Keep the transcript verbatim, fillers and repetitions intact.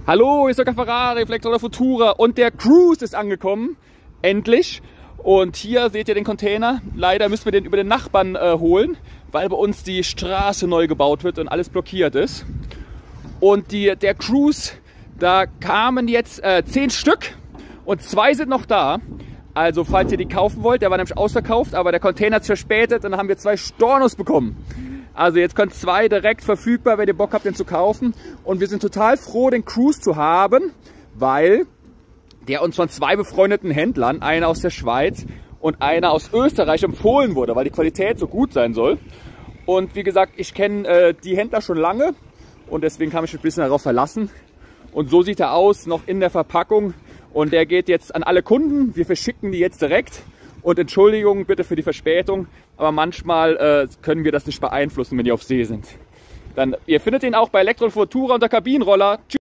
Hallo, hier ist der Ferrari, Flexroller Futura und der Cruise ist angekommen. Endlich. Und hier seht ihr den Container. Leider müssen wir den über den Nachbarn äh, holen, weil bei uns die Straße neu gebaut wird und alles blockiert ist. Und die, der Cruise, da kamen jetzt äh, zehn Stück und zwei sind noch da. Also falls ihr die kaufen wollt, der war nämlich ausverkauft, aber der Container ist verspätet und dann haben wir zwei Stornos bekommen. Also jetzt können zwei direkt verfügbar, wenn ihr Bock habt, den zu kaufen. Und wir sind total froh, den Cruise zu haben, weil der uns von zwei befreundeten Händlern, einer aus der Schweiz und einer aus Österreich, empfohlen wurde, weil die Qualität so gut sein soll. Und wie gesagt, ich kenne äh, die Händler schon lange und deswegen kann ich mich ein bisschen darauf verlassen. Und so sieht er aus, noch in der Verpackung. Und der geht jetzt an alle Kunden. Wir verschicken die jetzt direkt. Und Entschuldigung bitte für die Verspätung, aber manchmal äh, können wir das nicht beeinflussen, wenn die auf See sind. Dann, ihr findet ihn auch bei Elektrofutura unter Kabinenroller. Tschüss.